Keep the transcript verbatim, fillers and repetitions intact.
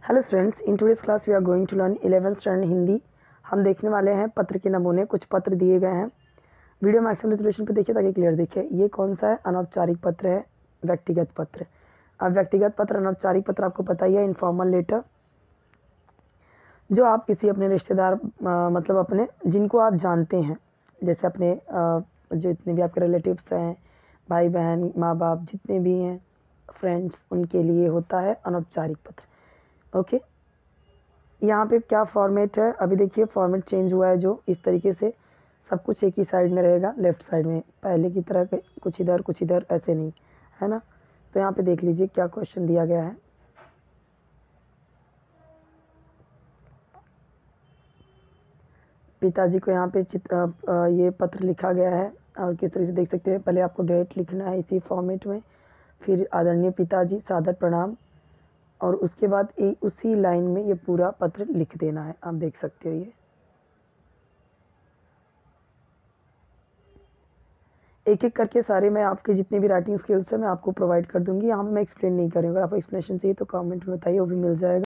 Hello students, in today's class we are going to learn eleventh standard Hindi. हम देखने वाले हैं पत्र के नमूने। कुछ पत्र दिए गए हैं। वीडियो मैक्सिमम रेजोल्यूशन पे देखिए ताकि क्लियर दिखे। ये कौन सा है? अनौपचारिक पत्र है, व्यक्तिगत पत्र। अब व्यक्तिगत पत्र, अनौपचारिक पत्र आपको पता ही है, इनफॉर्मल लेटर, जो आप किसी अपने रिश्तेदार आ, मतलब अपने जिनको आप जानते हैं, जैसे अपने आ, जो इतने भी आपके रिलेटिव्स हैं, भाई बहन, माँ बाप, जितने भी हैं, फ्रेंड्स, उनके लिए होता है अनौपचारिक पत्र। ओके, यहाँ पे क्या फॉर्मेट है? अभी देखिए फॉर्मेट चेंज हुआ है, जो इस तरीके से सब कुछ एक ही साइड में रहेगा, लेफ्ट साइड में, पहले की तरह कुछ इधर कुछ इधर ऐसे नहीं है ना। तो यहाँ पे देख लीजिए क्या क्वेश्चन दिया गया है। पिताजी को यहाँ पे चित, आ, आ, ये पत्र लिखा गया है और किस तरह से देख सकते हैं। पहले आपको डेट लिखना है इसी फॉर्मेट में, फिर आदरणीय पिताजी, सादर प्रणाम, और उसके बाद एक उसी लाइन में ये पूरा पत्र लिख देना है। आप देख सकते हो, ये एक एक करके सारे मैं आपके जितने भी राइटिंग स्किल्स है मैं आपको प्रोवाइड कर दूंगी। यहाँ पे मैं एक्सप्लेन नहीं करूँगा। अगर आपको एक्सप्लेनेशन चाहिए तो कमेंट में बताइए, वो भी मिल जाएगा।